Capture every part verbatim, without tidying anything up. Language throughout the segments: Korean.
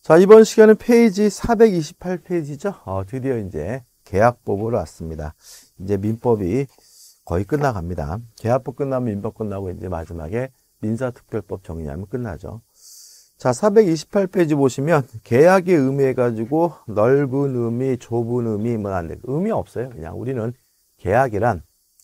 자, 이번 시간은 페이지 사백이십팔 페이지죠. 어, 드디어 이제 계약법으로 왔습니다. 이제 민법이 거의 끝나갑니다. 계약법 끝나면 민법 끝나고 이제 마지막에 민사특별법 정리하면 끝나죠. 자, 사백이십팔 페이지 보시면 계약의 의미 해가지고 넓은 의미, 좁은 의미 뭐 안 돼. 의미 없어요. 그냥 우리는 계약이란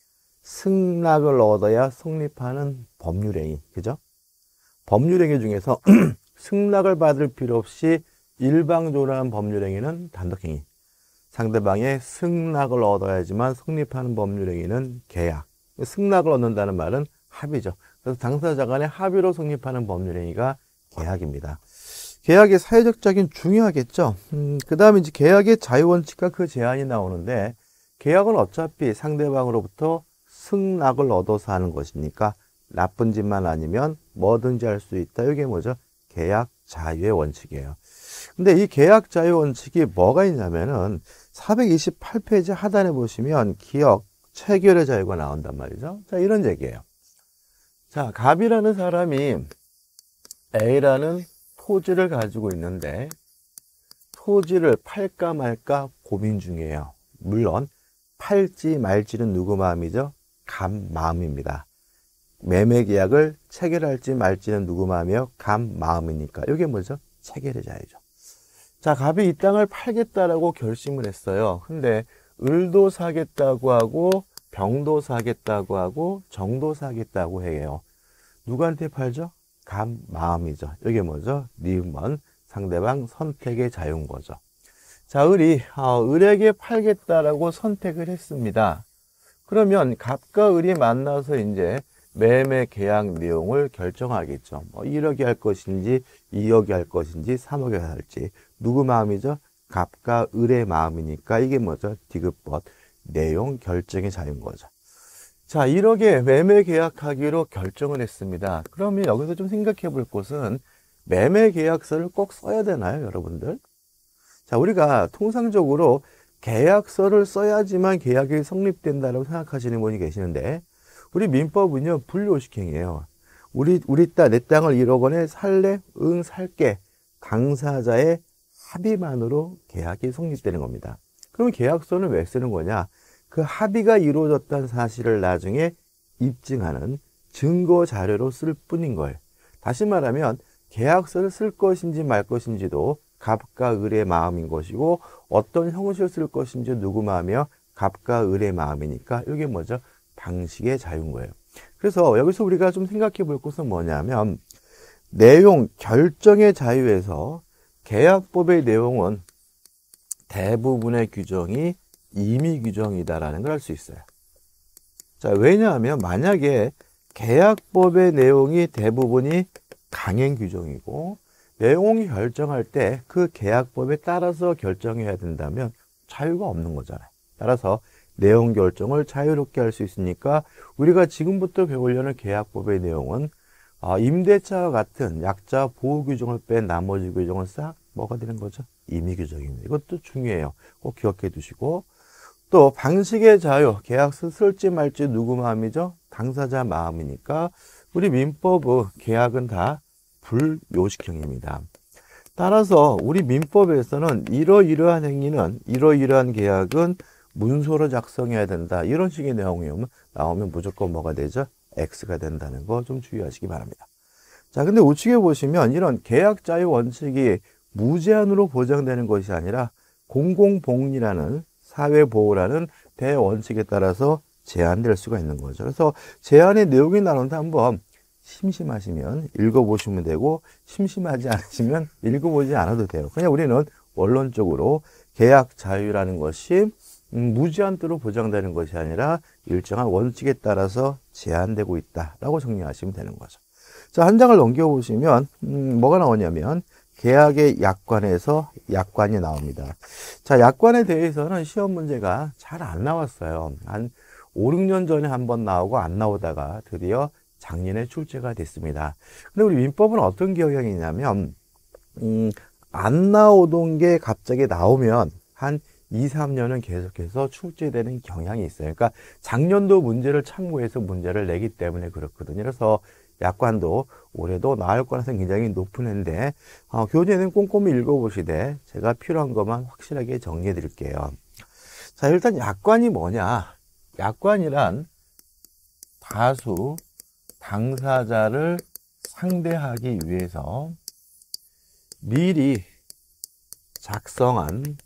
승낙을 얻어야 성립하는 법률행위, 그죠? 법률행위 중에서 승낙을 받을 필요 없이 일방적으로 하는 법률행위는 단독행위. 상대방의 승낙을 얻어야지만 성립하는 법률행위는 계약. 승낙을 얻는다는 말은 합의죠. 그래서 당사자 간의 합의로 성립하는 법률행위가 계약입니다. 계약의 사회적 작용이 중요하겠죠. 음, 그 다음에 이제 계약의 자유원칙과 그 제한이 나오는데, 계약은 어차피 상대방으로부터 승낙을 얻어서 하는 것이니까 나쁜 짓만 아니면 뭐든지 할 수 있다. 이게 뭐죠? 계약 자유의 원칙이에요. 근데 이 계약 자유 원칙이 뭐가 있냐면은 사백이십팔 페이지 하단에 보시면 기억, 체결의 자유가 나온단 말이죠. 자, 이런 얘기예요. 자, 갑이라는 사람이 A라는 토지를 가지고 있는데 토지를 팔까 말까 고민 중이에요. 물론 팔지 말지는 누구 마음이죠? 갑 마음입니다. 매매 계약을 체결할지 말지는 누구 마음이에요? 갑 마음이니까. 이게 뭐죠? 체결의 자유죠. 자, 갑이 이 땅을 팔겠다라고 결심을 했어요. 근데 을도 사겠다고 하고 병도 사겠다고 하고 정도 사겠다고 해요. 누구한테 팔죠? 갑 마음이죠. 이게 뭐죠? 니은 상대방 선택의 자유인 거죠. 자, 을이 어, 을에게 팔겠다라고 선택을 했습니다. 그러면 갑과 을이 만나서 이제 매매 계약 내용을 결정하겠죠. 뭐 일억이 할 것인지 이억이 할 것인지 삼억이 할지 누구 마음이죠? 갑과 을의 마음이니까 이게 뭐죠? 디귿법 내용 결정의 자유인 거죠. 자, 일억에 매매 계약하기로 결정을 했습니다. 그러면 여기서 좀 생각해 볼 것은 매매 계약서를 꼭 써야 되나요, 여러분들? 자, 우리가 통상적으로 계약서를 써야지만 계약이 성립된다고 생각하시는 분이 계시는데, 우리 민법은요, 불요식행이에요. 우리, 우리 땅, 내 땅을 일억 원에 살래? 응, 살게. 당사자의 합의만으로 계약이 성립되는 겁니다. 그러면 계약서는 왜 쓰는 거냐? 그 합의가 이루어졌다는 사실을 나중에 입증하는 증거 자료로 쓸 뿐인 거예요. 다시 말하면, 계약서를 쓸 것인지 말 것인지도 갑과 을의 마음인 것이고, 어떤 형식을 쓸 것인지 누구 마음이요? 갑과 을의 마음이니까, 이게 뭐죠? 방식의 자유인 거예요. 그래서 여기서 우리가 좀 생각해 볼 것은 뭐냐면, 내용, 결정의 자유에서 계약법의 내용은 대부분의 규정이 임의 규정이다라는 걸 알 수 있어요. 자, 왜냐하면 만약에 계약법의 내용이 대부분이 강행 규정이고, 내용이 결정할 때 그 계약법에 따라서 결정해야 된다면 자유가 없는 거잖아요. 따라서 내용 결정을 자유롭게 할 수 있으니까 우리가 지금부터 배우려는 계약법의 내용은 임대차와 같은 약자 보호 규정을 뺀 나머지 규정은 싹 뭐가 되는 거죠? 임의 규정입니다. 이것도 중요해요. 꼭 기억해 두시고, 또 방식의 자유, 계약서 쓸지 말지 누구 마음이죠? 당사자 마음이니까 우리 민법의 계약은 다 불요식형입니다. 따라서 우리 민법에서는 이러이러한 행위는, 이러이러한 계약은 문서로 작성해야 된다. 이런 식의 내용이 나오면 무조건 뭐가 되죠? X가 된다는 거 좀 주의하시기 바랍니다. 자, 근데 우측에 보시면 이런 계약 자유 원칙이 무제한으로 보장되는 것이 아니라 공공복리라는 사회보호라는 대원칙에 따라서 제한될 수가 있는 거죠. 그래서 제한의 내용이 나오는데 한번 심심하시면 읽어보시면 되고, 심심하지 않으시면 읽어보지 않아도 돼요. 그냥 우리는 원론적으로 계약 자유라는 것이 음, 무제한대로 보장되는 것이 아니라 일정한 원칙에 따라서 제한되고 있다라고 정리하시면 되는 거죠. 자, 한 장을 넘겨보시면 음, 뭐가 나오냐면 계약의 약관에서 약관이 나옵니다. 자, 약관에 대해서는 시험 문제가 잘 안 나왔어요. 한 오, 육 년 전에 한번 나오고 안 나오다가 드디어 작년에 출제가 됐습니다. 근데 우리 민법은 어떤 경향이 있냐면 음, 안 나오던 게 갑자기 나오면 한 이, 삼 년은 계속해서 출제되는 경향이 있어요. 그러니까 작년도 문제를 참고해서 문제를 내기 때문에 그렇거든요. 그래서 약관도 올해도 나올 가능성이 굉장히 높은 해인데 어, 교재는 꼼꼼히 읽어보시되 제가 필요한 것만 확실하게 정리해 드릴게요. 자, 일단 약관이 뭐냐? 약관이란 다수 당사자를 상대하기 위해서 미리 작성한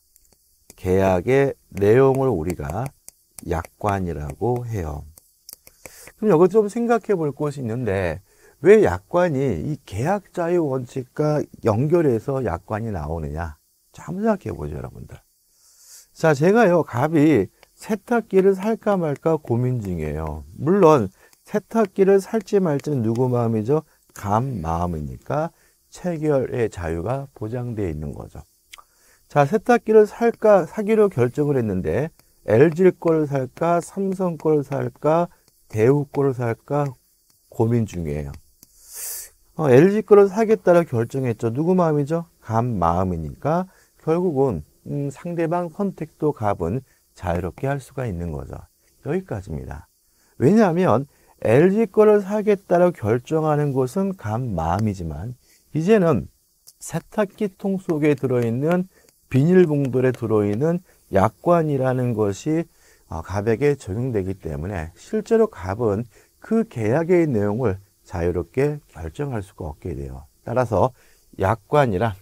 계약의 내용을 우리가 약관이라고 해요. 그럼 여기 좀 생각해 볼 것이 있는데 왜 약관이 이 계약 자유 원칙과 연결해서 약관이 나오느냐? 자, 한번 생각해 보죠, 여러분들. 자, 제가요, 갑이 세탁기를 살까 말까 고민 중이에요. 물론 세탁기를 살지 말지는 누구 마음이죠? 감 마음이니까 체결의 자유가 보장되어 있는 거죠. 자, 세탁기를 살까 사기로 결정을 했는데 엘지 거를 살까 삼성 거를 살까 대우 거를 살까 고민 중이에요. 어, 엘지 거를 사겠다고 결정했죠. 누구 마음이죠? 감 마음이니까 결국은 음, 상대방 선택도 갑은 자유롭게 할 수가 있는 거죠. 여기까지입니다. 왜냐하면 엘지 거를 사겠다고 결정하는 것은 감 마음이지만 이제는 세탁기 통 속에 들어있는 비닐봉돌에 들어있는 약관이라는 것이 갑에게 적용되기 때문에 실제로 갑은 그 계약의 내용을 자유롭게 결정할 수가 없게 돼요. 따라서 약관이란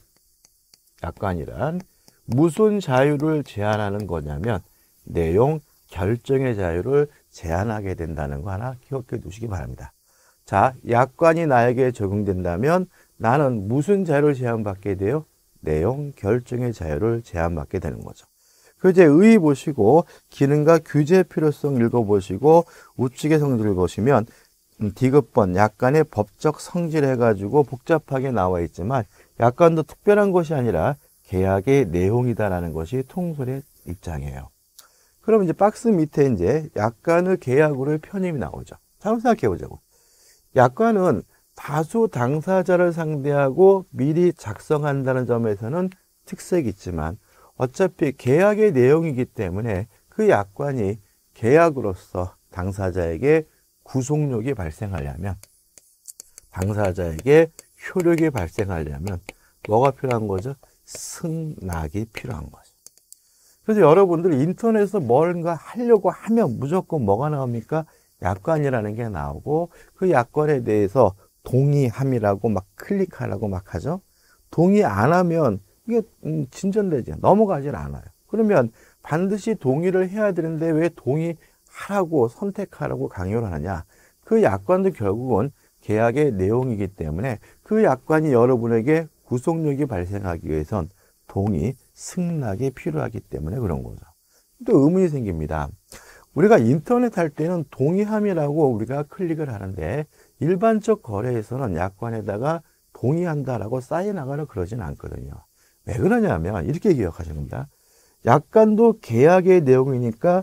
약관이란 무슨 자유를 제한하는 거냐면 내용 결정의 자유를 제한하게 된다는 거 하나 기억해 두시기 바랍니다. 자, 약관이 나에게 적용된다면 나는 무슨 자유를 제한받게 돼요? 내용 결정의 자유를 제한받게 되는 거죠. 그 이제 의 보시고 기능과 규제 필요성 읽어보시고 우측의 성질 보시면 디귿번 약관의 법적 성질 해가지고 복잡하게 나와 있지만 약관도 특별한 것이 아니라 계약의 내용이다라는 것이 통솔의 입장이에요. 그럼 이제 박스 밑에 이제 약관의 계약으로의 편입이 나오죠. 자, 한번 생각해 보자고. 약관은 다수 당사자를 상대하고 미리 작성한다는 점에서는 특색이 있지만 어차피 계약의 내용이기 때문에 그 약관이 계약으로서 당사자에게 구속력이 발생하려면 당사자에게 효력이 발생하려면 뭐가 필요한 거죠? 승낙이 필요한 거죠. 그래서 여러분들 인터넷에서 뭔가 하려고 하면 무조건 뭐가 나옵니까? 약관이라는 게 나오고 그 약관에 대해서 동의함이라고 막 클릭하라고 막 하죠. 동의 안 하면 이게 진전되지 넘어가질 않아요. 그러면 반드시 동의를 해야 되는데 왜 동의하라고 선택하라고 강요를 하느냐? 그 약관도 결국은 계약의 내용이기 때문에 그 약관이 여러분에게 구속력이 발생하기 위해선 동의, 승낙이 필요하기 때문에 그런 거죠. 또 의문이 생깁니다. 우리가 인터넷 할 때는 동의함이라고 우리가 클릭을 하는데 일반적 거래에서는 약관에다가 동의한다라고 사인하거나 그러진 않거든요. 왜 그러냐면 이렇게 기억하시는 겁니다. 약관도 계약의 내용이니까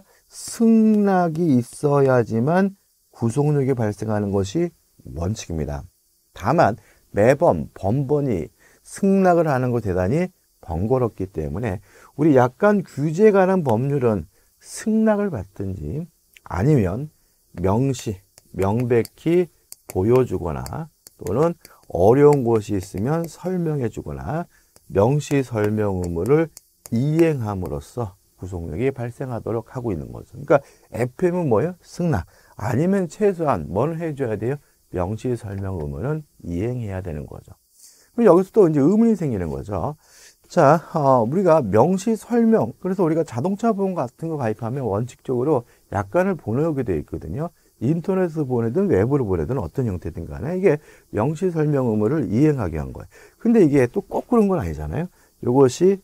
승낙이 있어야지만 구속력이 발생하는 것이 원칙입니다. 다만 매번 번번이 승낙을 하는 것 대단히 번거롭기 때문에 우리 약관 규제에 관한 법률은 승낙을 받든지 아니면 명시, 명백히 보여주거나 또는 어려운 것이 있으면 설명해 주거나 명시 설명 의무를 이행함으로써 구속력이 발생하도록 하고 있는 거죠. 그러니까 에프엠은 뭐예요? 승낙. 아니면 최소한 뭘 해줘야 돼요? 명시 설명 의무는 이행해야 되는 거죠. 그럼 여기서 또 이제 의문이 생기는 거죠. 자, 어, 우리가 명시 설명, 그래서 우리가 자동차 보험 같은 거 가입하면 원칙적으로 약관을 보내오게 되어 있거든요. 인터넷으로 보내든 외부로 보내든 어떤 형태든 간에 이게 명시 설명 의무를 이행하게 한 거예요. 근데 이게 또 꼭 그런 건 아니잖아요. 이것이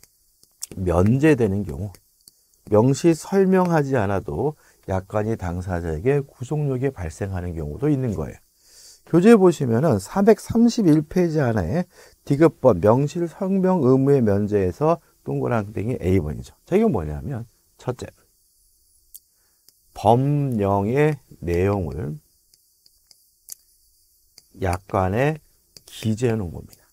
면제되는 경우, 명시 설명하지 않아도 약관이 당사자에게 구속력이 발생하는 경우도 있는 거예요. 교재 보시면은 사백삼십일 페이지 하나에 디귿번 명실 설명 의무의 면제에서 동그랑땡이 에이번이죠. 자, 이건 뭐냐면 첫째, 법령의 내용을 약관에 기재해 놓은 겁니다.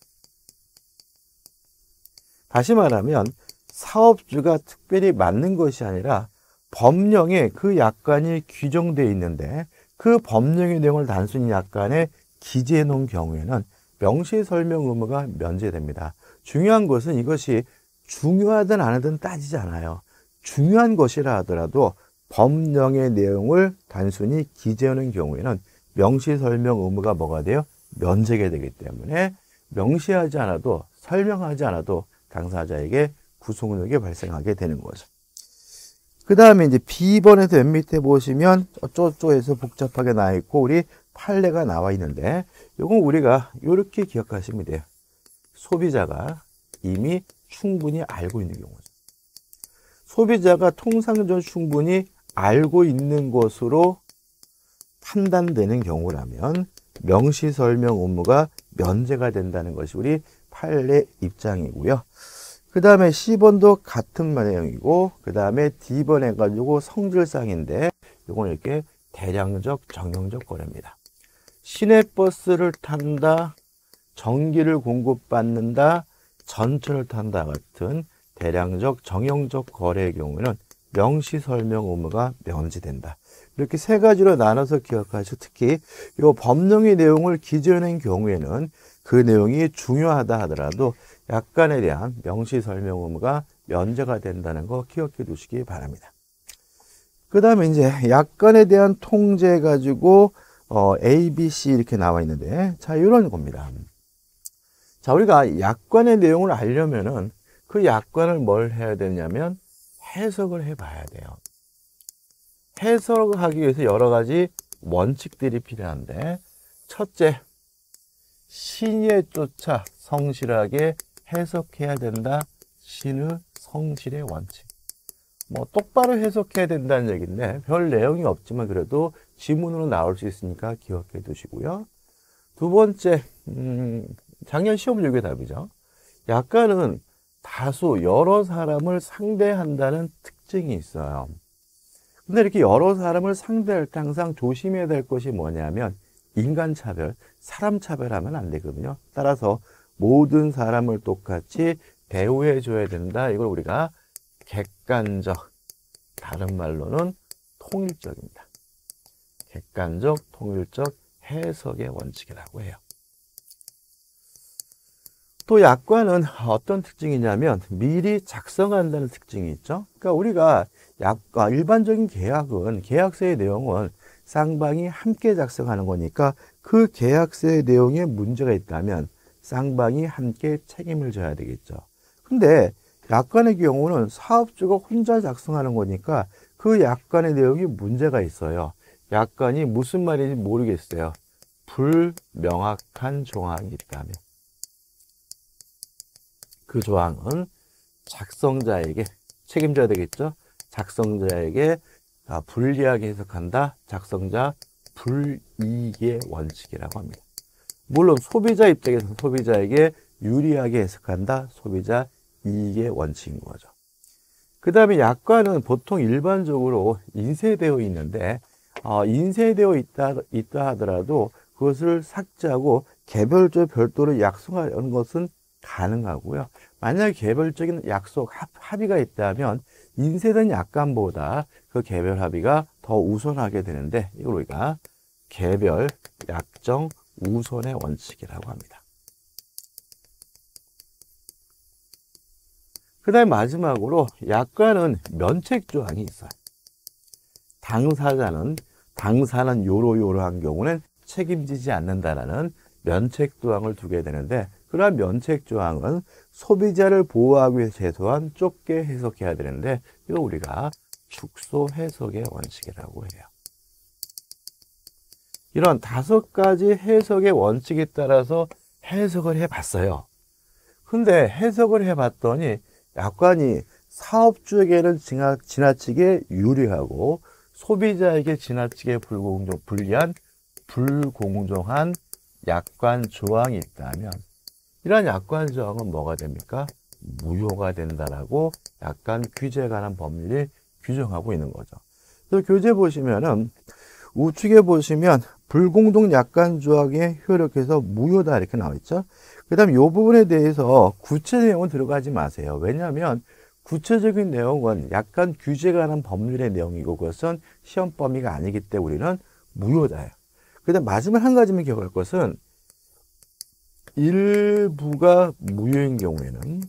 다시 말하면 사업주가 특별히 맞는 것이 아니라 법령에 그 약관이 규정되어 있는데 그 법령의 내용을 단순히 약관에 기재해 놓은 경우에는 명시설명 의무가 면제됩니다. 중요한 것은 이것이 중요하든 안 하든 따지지 않아요. 중요한 것이라 하더라도 법령의 내용을 단순히 기재하는 경우에는 명시설명 의무가 뭐가 돼요? 면제가 되기 때문에 명시하지 않아도 설명하지 않아도 당사자에게 구속력이 발생하게 되는 거죠. 그 다음에 이제 B번에서 맨 밑에 보시면 어쩌고저쩌고해서 복잡하게 나와 있고 우리 판례가 나와 있는데 이건 우리가 이렇게 기억하시면 돼요. 소비자가 이미 충분히 알고 있는 경우죠. 소비자가 통상적으로 충분히 알고 있는 것으로 판단되는 경우라면 명시설명 의무가 면제가 된다는 것이 우리 판례 입장이고요. 그 다음에 C번도 같은 내용이고 그 다음에 D번 해가지고 성질상인데 이건 이렇게 대량적 정형적 거래입니다. 시내버스를 탄다, 전기를 공급받는다, 전철을 탄다 같은 대량적 정형적 거래의 경우에는 명시설명 의무가 면제된다. 이렇게 세 가지로 나눠서 기억하시고 특히 이 법령의 내용을 기재하는 경우에는 그 내용이 중요하다 하더라도 약관에 대한 명시설명 의무가 면제가 된다는 거 기억해 두시기 바랍니다. 그 다음에 이제 약관에 대한 통제 가지고 어, A, B, C 이렇게 나와 있는데 자 이런 겁니다. 자 우리가 약관의 내용을 알려면은 그 약관을 뭘 해야 되냐면 해석을 해 봐야 돼요. 해석을 하기 위해서 여러 가지 원칙들이 필요한데 첫째, 신의에 쫓아 성실하게 해석해야 된다. 신의 성실의 원칙. 뭐 똑바로 해석해야 된다는 얘기인데 별 내용이 없지만 그래도 지문으로 나올 수 있으니까 기억해 두시고요. 두 번째, 음, 작년 시험 유교 답이죠. 약간은 다소 여러 사람을 상대한다는 특징이 있어요. 근데 이렇게 여러 사람을 상대할 때 항상 조심해야 될 것이 뭐냐면 인간차별, 사람차별하면 안 되거든요. 따라서 모든 사람을 똑같이 대우해 줘야 된다. 이걸 우리가 객관적, 다른 말로는 통일적입니다. 객관적, 통일적 해석의 원칙이라고 해요. 또 약관은 어떤 특징이냐면 미리 작성한다는 특징이 있죠. 그러니까 우리가 약, 일반적인 계약은 계약서의 내용은 쌍방이 함께 작성하는 거니까 그 계약서의 내용에 문제가 있다면 쌍방이 함께 책임을 져야 되겠죠. 근데 약관의 경우는 사업주가 혼자 작성하는 거니까 그 약관의 내용이 문제가 있어요. 약관이 무슨 말인지 모르겠어요. 불명확한 조항이 있다면 그 조항은 작성자에게 책임져야 되겠죠. 작성자에게 불리하게 해석한다. 작성자 불이익의 원칙이라고 합니다. 물론 소비자 입장에서 소비자에게 유리하게 해석한다. 소비자 이익의 원칙인 거죠. 그 다음에 약관은 보통 일반적으로 인쇄되어 있는데 어, 인쇄되어 있다, 있다 하더라도 그것을 삭제하고 개별적으로 별도로 약속하는 것은 가능하고요. 만약에 개별적인 약속, 합, 합의가 있다면 인쇄된 약관보다 그 개별 합의가 더 우선하게 되는데 이걸 우리가 개별 약정 우선의 원칙이라고 합니다. 그 다음에 마지막으로 약관은 면책조항이 있어요. 당사자는 당사는 요로요로한 경우는 책임지지 않는다라는 면책조항을 두게 되는데 그러한 면책조항은 소비자를 보호하기 위해 최소한 좁게 해석해야 되는데 이거 우리가 축소 해석의 원칙이라고 해요. 이런 다섯 가지 해석의 원칙에 따라서 해석을 해봤어요. 근데 해석을 해봤더니 약관이 사업주에게는 지나치게 유리하고 소비자에게 지나치게 불공정, 불리한 불공정한 약관 조항이 있다면 이러한 약관 조항은 뭐가 됩니까? 무효가 된다라고 약관 규제에 관한 법률이 규정하고 있는 거죠. 그래서 교재 보시면은 우측에 보시면 불공정 약관 조항에 효력해서 무효다 이렇게 나와 있죠. 그 다음 이 부분에 대해서 구체 내용은 들어가지 마세요. 왜냐하면 구체적인 내용은 약관 규제에 관한 법률의 내용이고 그것은 시험 범위가 아니기 때문에 우리는 무효자예요. 그 다음 마지막 한 가지만 기억할 것은 일부가 무효인 경우에는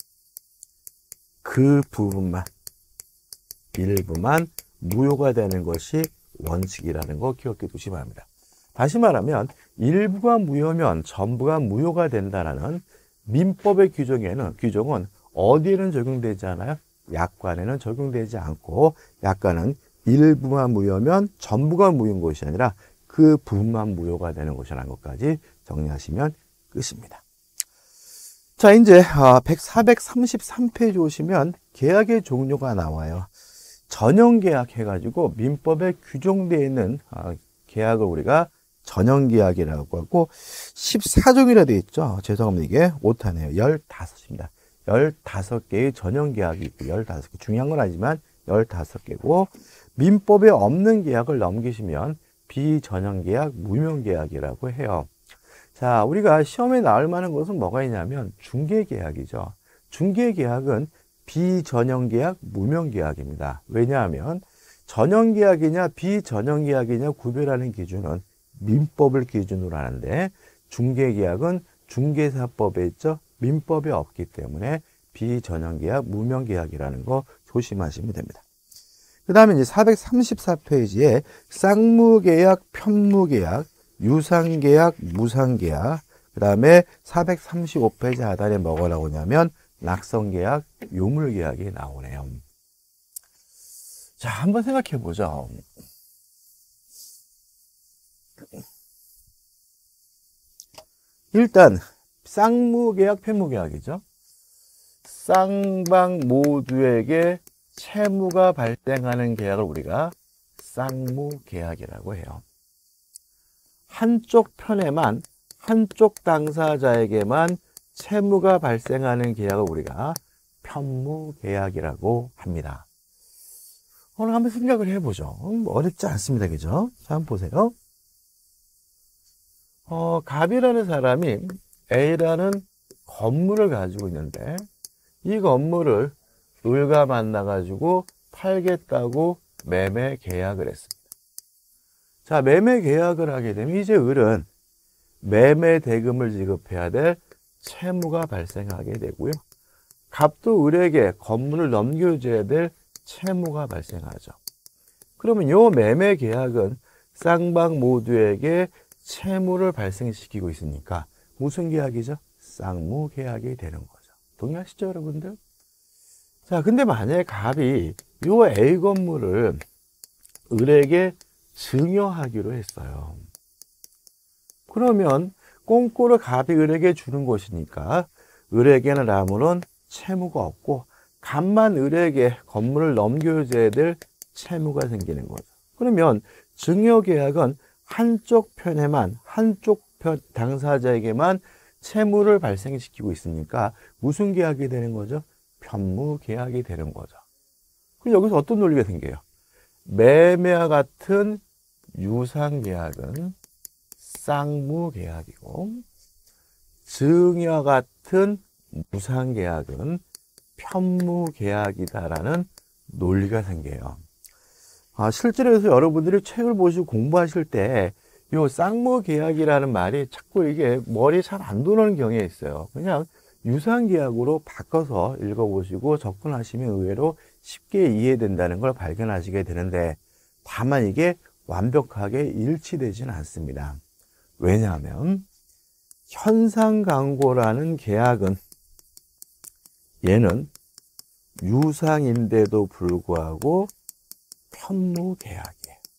그 부분만, 일부만 무효가 되는 것이 원칙이라는 거 기억해 두시기 바랍니다. 다시 말하면 일부가 무효면 전부가 무효가 된다는 민법의 규정에는, 규정은 어디에는 적용되지 않아요? 약관에는 적용되지 않고, 약관은 일부만 무효면 전부가 무효인 것이 아니라 그 부분만 무효가 되는 것이라는 것까지 정리하시면 끝입니다. 자, 이제 사백삼십삼 페이지 오시면 계약의 종류가 나와요. 전형계약 해가지고 민법에 규정되어 있는 계약을 우리가 전형계약이라고 하고, 십사 종이라 되어 있죠. 죄송합니다. 이게 오타네요. 십오입니다. 십오 개의 전형계약이 있고, 십오 개. 중요한 건 아니지만 십오 개고, 민법에 없는 계약을 넘기시면 비전형계약, 무명계약이라고 해요. 자, 우리가 시험에 나올 만한 것은 뭐가 있냐면 중개계약이죠. 중개계약은 비전형계약, 무명계약입니다. 왜냐하면 전형계약이냐 비전형계약이냐 구별하는 기준은 민법을 기준으로 하는데, 중개계약은 중개사법에 있죠. 민법에 없기 때문에 비전형계약, 무명계약이라는 거 조심하시면 됩니다. 그 다음에 이제 사백삼십사 페이지에 쌍무계약, 편무계약, 유상계약, 무상계약, 그 다음에 사백삼십오 페이지 하단에 뭐가 나오냐면 낙성계약, 요물계약이 나오네요. 자, 한번 생각해 보죠. 일단 쌍무계약, 편무계약이죠. 쌍방 모두에게 채무가 발생하는 계약을 우리가 쌍무계약이라고 해요. 한쪽 편에만, 한쪽 당사자에게만 채무가 발생하는 계약을 우리가 편무계약이라고 합니다. 오늘 한번 생각을 해보죠. 어렵지 않습니다. 그죠? 자, 한번 보세요. 어, 갑이라는 사람이 A라는 건물을 가지고 있는데, 이 건물을 을과 만나가지고 팔겠다고 매매 계약을 했습니다. 자, 매매 계약을 하게 되면 이제 을은 매매 대금을 지급해야 될 채무가 발생하게 되고요. 갑도 을에게 건물을 넘겨줘야 될 채무가 발생하죠. 그러면 이 매매 계약은 쌍방 모두에게 채무를 발생시키고 있으니까 무슨 계약이죠? 쌍무 계약이 되는 거죠. 동의하시죠, 여러분들? 자, 근데 만약에 갑이 이 A 건물을 을에게 증여하기로 했어요. 그러면 꽁꼬를 갑이 을에게 주는 것이니까 을에게는 아무런 채무가 없고, 갑만 을에게 건물을 넘겨줘야 될 채무가 생기는 거죠. 그러면 증여계약은 한쪽 편에만, 한쪽 편 당사자에게만 채무를 발생시키고 있으니까 무슨 계약이 되는 거죠? 편무계약이 되는 거죠. 그럼 여기서 어떤 논리가 생겨요? 매매와 같은 유상계약은 쌍무계약이고, 증여와 같은 무상계약은 편무계약이다라는 논리가 생겨요. 아, 실제로 여러분들이 책을 보시고 공부하실 때 이 쌍무계약이라는 말이 자꾸 이게 머리에 잘 안 도는 경향이 있어요. 그냥 유상계약으로 바꿔서 읽어보시고 접근하시면 의외로 쉽게 이해된다는 걸 발견하시게 되는데, 다만 이게 완벽하게 일치되지는 않습니다. 왜냐하면 현상강고라는 계약은 얘는 유상인데도 불구하고 편무계약이에요.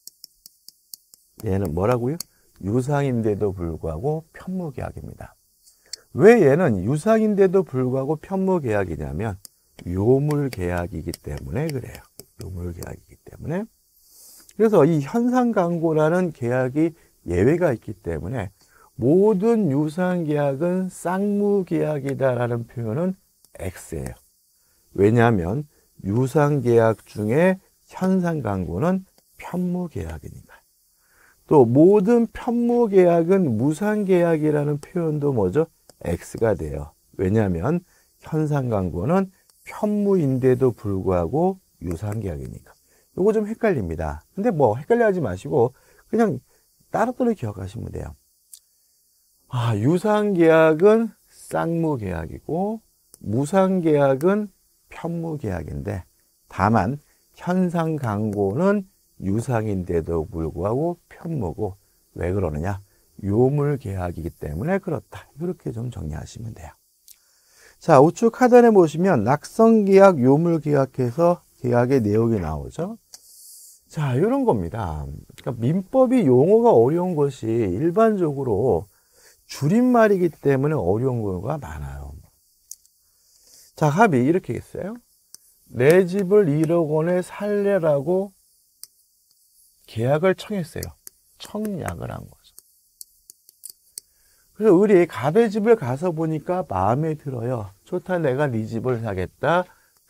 얘는 뭐라고요? 유상인데도 불구하고 편무계약입니다. 왜 얘는 유상인데도 불구하고 편무계약이냐면 요물계약이기 때문에 그래요. 요물계약이기 때문에. 그래서 이 현상강고라는 계약이 예외가 있기 때문에 모든 유상계약은 쌍무계약이다라는 표현은 X예요. 왜냐하면 유상계약 중에 현상강고는 편무계약이니까. 또 모든 편무계약은 무상계약이라는 표현도 뭐죠? X가 돼요. 왜냐하면 현상강고는 편무인데도 불구하고 유상계약이니까. 요거 좀 헷갈립니다. 근데 뭐 헷갈려 하지 마시고 그냥 따로따로 기억하시면 돼요. 아, 유상계약은 쌍무계약이고 무상계약은 편무계약인데, 다만 현상강고는 유상인데도 불구하고 편무고, 왜 그러느냐? 요물계약이기 때문에 그렇다. 이렇게 좀 정리하시면 돼요. 자, 우측 하단에 보시면 낙성계약, 요물계약해서 계약의 내용이 나오죠. 자, 이런 겁니다. 그러니까 민법이 용어가 어려운 것이 일반적으로 줄임말이기 때문에 어려운 경우가 많아요. 자, 합의 이렇게 했어요. 내 집을 일억 원에 살래라고 계약을 청했어요. 청약을 한 거죠. 그래서 우리 갑의 집을 가서 보니까 마음에 들어요. 좋다, 내가 네 집을 사겠다.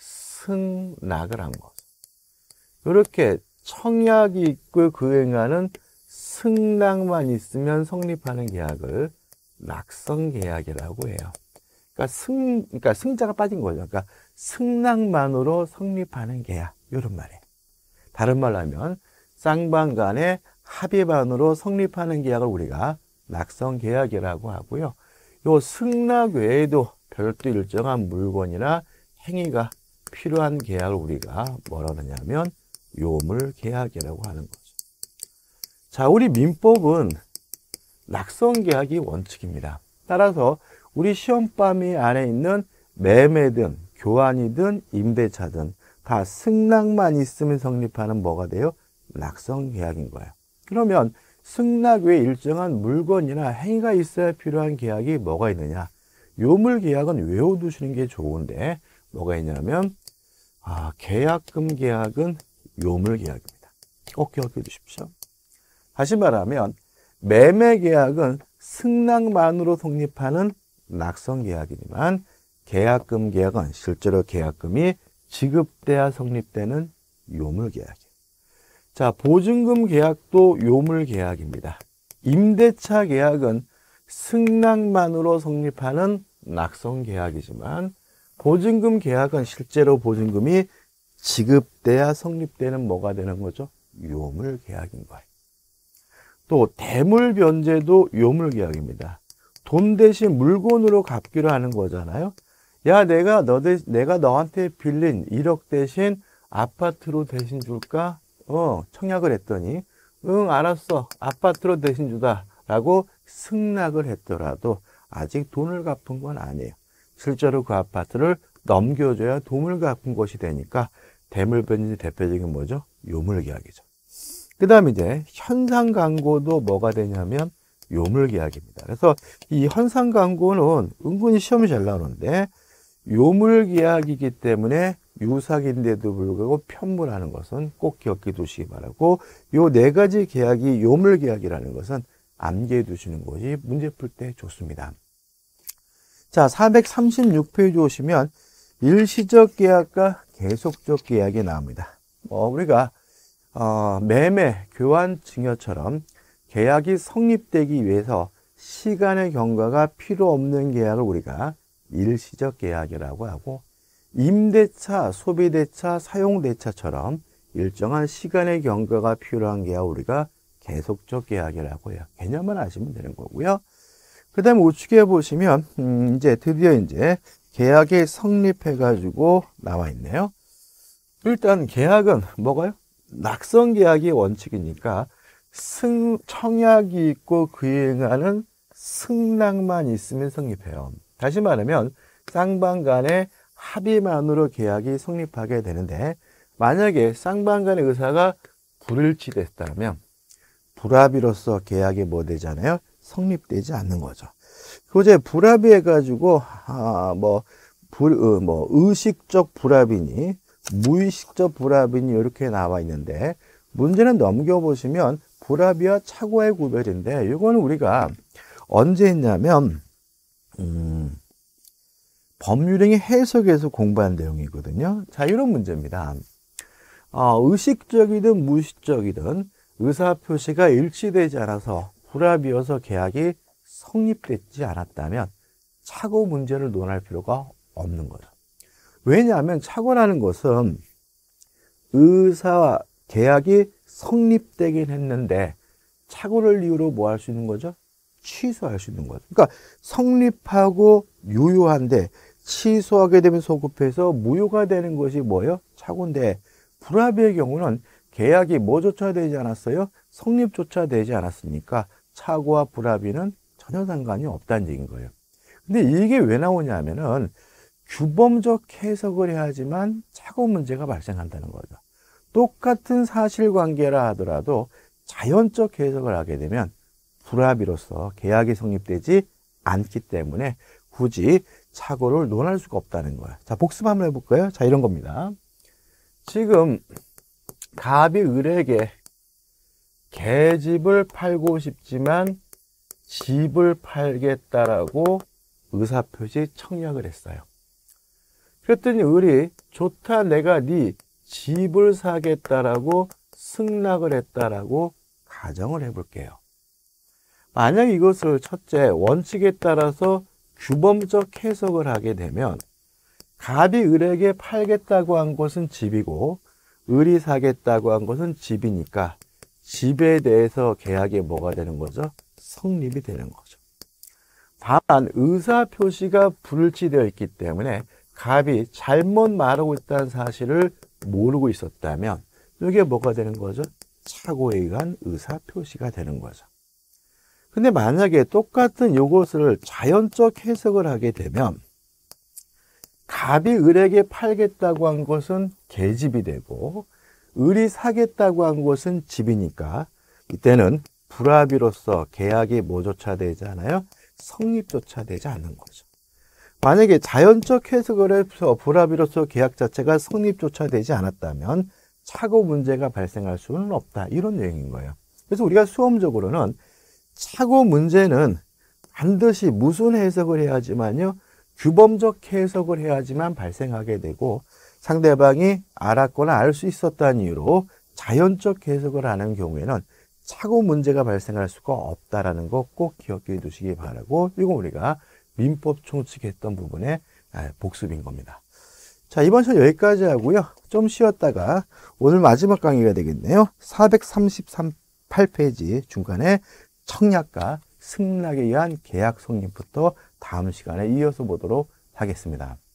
승낙을 한 거죠. 이렇게 청약이 있고 그행하는 승낙만 있으면 성립하는 계약을 낙성계약이라고 해요. 그러니까 승, 그러니까 승자가 빠진 거죠. 그러니까 승낙만으로 성립하는 계약, 이런 말이에요. 다른 말로 하면 쌍방 간의 합의만으로 성립하는 계약을 우리가 낙성계약이라고 하고요. 요 승낙 외에도 별도 일정한 물건이나 행위가 필요한 계약을 우리가 뭐라 하느냐면 요물계약이라고 하는 거죠. 자, 우리 민법은 낙성계약이 원칙입니다. 따라서 우리 시험범위 안에 있는 매매든 교환이든 임대차든 다 승낙만 있으면 성립하는 뭐가 돼요? 낙성계약인 거예요. 그러면 승낙 외에 일정한 물건이나 행위가 있어야 필요한 계약이 뭐가 있느냐? 요물계약은 외워두시는 게 좋은데 뭐가 있냐면 아, 계약금 계약은 요물계약입니다. 꼭 기억해 두십시오. 다시 말하면 매매계약은 승낙만으로 성립하는 낙성계약이지만 계약금 계약은 실제로 계약금이 지급돼야 성립되는 요물계약이에요. 자, 보증금 계약도 요물계약입니다. 임대차 계약은 승낙만으로 성립하는 낙성계약이지만 보증금 계약은 실제로 보증금이 지급돼야 성립되는 뭐가 되는 거죠? 요물계약인 거예요. 또 대물변제도 요물계약입니다. 돈 대신 물건으로 갚기로 하는 거잖아요. 야, 내가 너 대, 내가 너한테 빌린 일억 대신 아파트로 대신 줄까? 어, 청약을 했더니 응, 알았어. 아파트로 대신 주다 라고 승낙을 했더라도 아직 돈을 갚은 건 아니에요. 실제로 그 아파트를 넘겨줘야 돈을 갚은 것이 되니까 대물변제 대표적인 뭐죠? 요물계약이죠. 그 다음에 이제 현상강고도 뭐가 되냐면 요물계약입니다. 그래서 이 현상강고는 은근히 시험이 잘 나오는데 요물계약이기 때문에 유삭인데도 불구하고 편물하는 것은 꼭 기억해 두시기 바라고, 요 네 가지 계약이 요물계약이라는 것은 암기해 두시는 것이 문제 풀 때 좋습니다. 자, 사백삼십육 페이지 오시면 일시적 계약과 계속적 계약이 나옵니다. 뭐 우리가 어, 매매, 교환, 증여처럼 계약이 성립되기 위해서 시간의 경과가 필요 없는 계약을 우리가 일시적 계약이라고 하고, 임대차, 소비대차, 사용대차처럼 일정한 시간의 경과가 필요한 계약을 우리가 계속적 계약이라고 해요. 개념만 아시면 되는 거고요. 그 다음에 우측에 보시면 음, 이제 드디어 이제 계약이 성립해가지고 나와 있네요. 일단 계약은 뭐가요? 낙성계약이 원칙이니까 승, 청약이 있고 그행하는 승낙만 있으면 성립해요. 다시 말하면 쌍방 간의 합의만으로 계약이 성립하게 되는데, 만약에 쌍방 간의 의사가 불일치됐다면 불합의로서 계약이 뭐 되잖아요? 성립되지 않는 거죠. 그제 불합의해 가지고 아, 뭐, 불, 어, 뭐 의식적 불합의니 무의식적 불합의니 이렇게 나와 있는데, 문제는 넘겨보시면 불합의와 착오의 구별인데, 이거는 우리가 언제 했냐면 음, 법률행위 해석에서 공부한 내용이거든요. 자, 이런 문제입니다. 어, 의식적이든 무의식적이든 의사표시가 일치되지 않아서 불합의여서 계약이 성립되지 않았다면 착오 문제를 논할 필요가 없는 거죠. 왜냐하면 착오라는 것은 의사와 계약이 성립되긴 했는데 착오를 이유로 뭐 할 수 있는 거죠? 취소할 수 있는 거죠. 그러니까 성립하고 유효한데 취소하게 되면 소급해서 무효가 되는 것이 뭐예요? 착오인데 불합의의 경우는 계약이 뭐조차 되지 않았어요? 성립조차 되지 않았으니까 착오와 불합의는 전혀 상관이 없다는 얘기인 거예요. 근데 이게 왜 나오냐 하면은 규범적 해석을 해야지만 착오 문제가 발생한다는 거죠. 똑같은 사실관계라 하더라도 자연적 해석을 하게 되면 불합의로서 계약이 성립되지 않기 때문에 굳이 착오를 논할 수가 없다는 거예요. 자, 복습 한번 해볼까요? 자, 이런 겁니다. 지금 갑이 을에게 계집을 팔고 싶지만 집을 팔겠다라고 의사표시 청약을 했어요. 그랬더니 을이 좋다, 내가 네 집을 사겠다라고 승낙을 했다라고 가정을 해볼게요. 만약 이것을 첫째 원칙에 따라서 규범적 해석을 하게 되면 갑이 을에게 팔겠다고 한 것은 집이고 을이 사겠다고 한 것은 집이니까 집에 대해서 계약이 뭐가 되는 거죠? 성립이 되는 거죠. 다만 의사표시가 불일치되어 있기 때문에 갑이 잘못 말하고 있다는 사실을 모르고 있었다면 이게 뭐가 되는 거죠? 착오에 의한 의사표시가 되는 거죠. 근데 만약에 똑같은 이것을 자연적 해석을 하게 되면 갑이 을에게 팔겠다고 한 것은 계집이 되고 을이 사겠다고 한 것은 집이니까 이때는 불합의로서 계약이 뭐조차 되지 않아요? 성립조차 되지 않는 거죠. 만약에 자연적 해석을 해서 불합의로서 계약 자체가 성립조차 되지 않았다면 착오 문제가 발생할 수는 없다. 이런 내용인 거예요. 그래서 우리가 수험적으로는 착오 문제는 반드시 무슨 해석을 해야지만요, 규범적 해석을 해야지만 발생하게 되고 상대방이 알았거나 알 수 있었다는 이유로 자연적 해석을 하는 경우에는 착오 문제가 발생할 수가 없다라는 거 꼭 기억해 두시기 바라고, 이건 우리가 민법 총칙했던 부분의 복습인 겁니다. 자, 이번 시간 여기까지 하고요. 좀 쉬었다가 오늘 마지막 강의가 되겠네요. 사백삼십팔 페이지 중간에 청약과 승낙에 의한 계약 성립부터 다음 시간에 이어서 보도록 하겠습니다.